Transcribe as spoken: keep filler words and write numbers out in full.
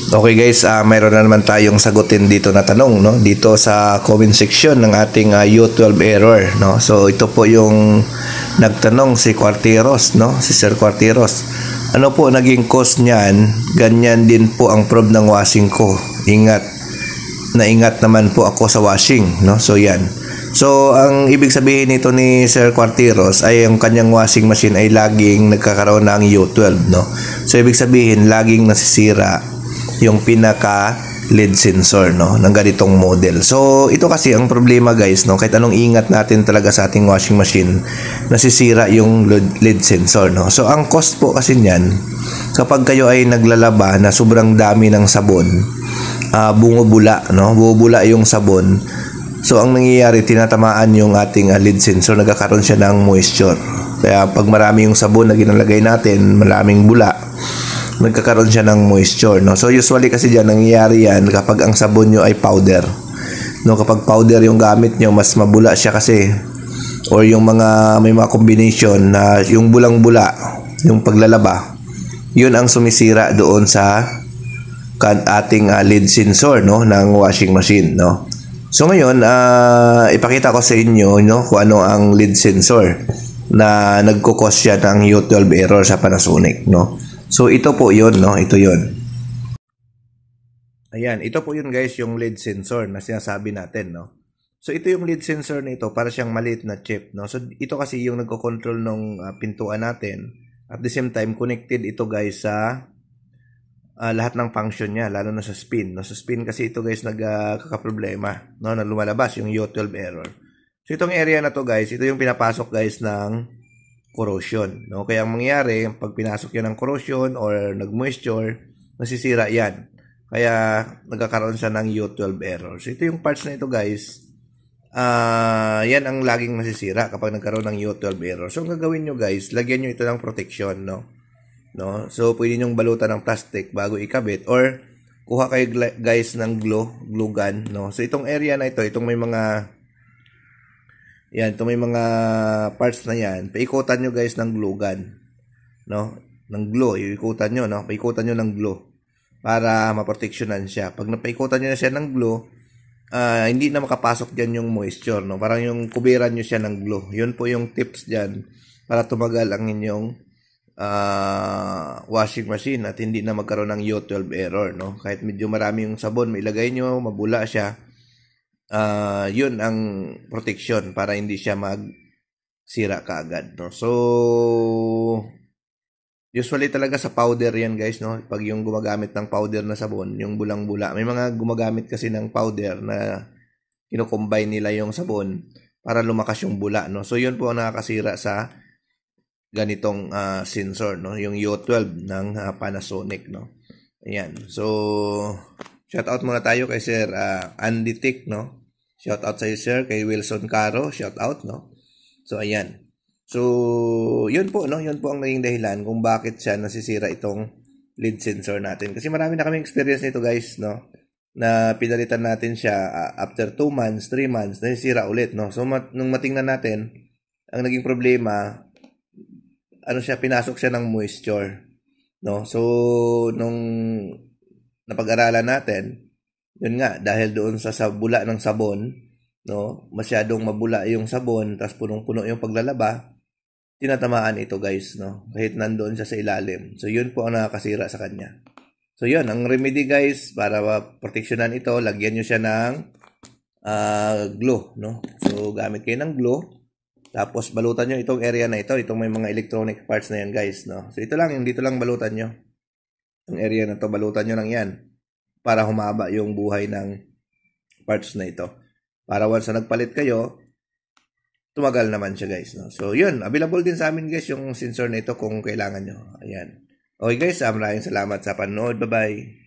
Okay guys, uh, mayroon na naman tayong sagutin dito na tanong, no? Dito sa comment section ng ating uh, U twelve error, no? So ito po yung nagtanong si Quarteros, no? Si Sir Quarteros. Ano po naging cause niyan? Ganyan din po ang probe ng washing ko. Ingat. Naingat naman po ako sa washing, no? So yan. So ang ibig sabihin nito ni Sir Quarteros ay yung kanyang washing machine ay laging nagkakaroon ng U twelve, no? So ibig sabihin laging nasisira yung pinaka lead sensor, no, ng ganitong model. So ito kasi ang problema guys, no, kahit anong ingat natin talaga sa ating washing machine, nasisira yung lead sensor, no. So ang cost po kasi niyan, kapag kayo ay naglalaba na sobrang dami ng sabon, uh, bumubula, no, bumubula yung sabon. So ang nangyayari, tinatamaan yung ating uh, lead sensor, nagkakaroon siya ng moisture. Kaya pag marami yung sabon na ginalagay natin, maraming bula, nagkakaroon siya ng moisture, no. So usually kasi diyan nangyayari yan kapag ang sabon nyo ay powder, no. Kapag powder yung gamit nyo, mas mabula siya kasi, or yung mga may mga combination na yung bulang-bula yung paglalaba, yun ang sumisira doon sa kan ating uh, lead sensor, no, ng washing machine, no. So ngayon, uh, ipakita ko sa inyo, no, kung ano ang lead sensor na nagko-cause siya ng U twelve error sa Panasonic, no. So ito po yun, no, ito yun. Ayan, ito po yun guys, yung lead sensor na sinasabi natin, no. So ito yung lead sensor na ito, para siyang maliit na chip, no. So ito kasi yung nagko-control ng uh, pintuan natin. At the same time, connected ito guys sa uh, lahat ng function niya, lalo na sa spin, no. Sa spin kasi ito guys nagkakaproblema, uh, no, na lumalabas yung U twelve error. So itong area na to guys, ito yung pinapasok guys ng corrosion, no. Kaya ang mangyayari, pag pinasok yan ng corrosion or nag-moisture, nasisira yan. Kaya nagkakaroon siya ng U twelve error. So ito yung parts na ito guys, uh, yan ang laging nasisira kapag nagkaroon ng U twelve error. So ang gagawin nyo guys, lagyan nyo ito ng protection, no. No? So pwede nyong balutan ng plastic bago ikabit, or kuha kayo guys ng glue, glue gun, no. So itong area na ito, itong may mga yan, ito may mga parts na yan, paikutan nyo guys ng glue gun, no, ng glue, iikutan nyo, no, paikutan nyo ng glue para maproteksyonan siya. Pag napaikutan nyo na siya ng glue, uh, hindi na makapasok dyan yung moisture, no, parang yung kubiran nyo siya ng glue. Yun po yung tips dyan para tumagal ang inyong uh, washing machine at hindi na magkaroon ng U twelve error, no. Kahit medyo marami yung sabon, mailagay nyo, mabula siya, Uh, yun ang protection para hindi siya magsira kaagad, no. So usually talaga sa powder yan guys, no. Pag yung gumagamit ng powder na sabon, yung bulang-bula, may mga gumagamit kasi ng powder na kino-combine nila yung sabon para lumakas yung bula, no. So yun po ang nakakasira sa ganitong uh, sensor, no, yung U twelve ng uh, Panasonic, no. Ayan. So shout out muna tayo kay Sir uh, Andy Tick, no. Shout out sa iyo sir, kay Wilson Caro, shout out, no. So ayan. So yun po, no, yun po ang naging dahilan kung bakit siya nasisira itong lead sensor natin. Kasi marami na kaming experience nito guys, no, na pinalitan natin siya uh, after two months, three months, nasisira ulit, no. So mat nung matingnan natin, ang naging problema, ano siya, pinasok siya ng moisture, no. So nung napag-aralan natin, yun nga, dahil doon sa, sa bula ng sabon, no, masyadong mabula yung sabon, tapos punong-puno yung paglalaba, tinatamaan ito guys, no, kahit nandoon siya sa ilalim. So yun po ang nakakasira sa kanya. So yun, ang remedy guys, para proteksyonan ito, lagyan nyo siya ng uh, glue, no. So gamit kayo ng glue, tapos balutan nyo itong area na ito, itong may mga electronic parts na yan guys, no. So ito lang, yung dito lang balutan nyo. Yung area na to, balutan nyo lang yan para humaba yung buhay ng parts na ito. Para once na nagpalit kayo, tumagal naman siya guys, no? So yun, available din sa amin guys yung sensor na ito kung kailangan nyo. Ayan. Okay guys, maraming salamat sa panonood. Bye-bye.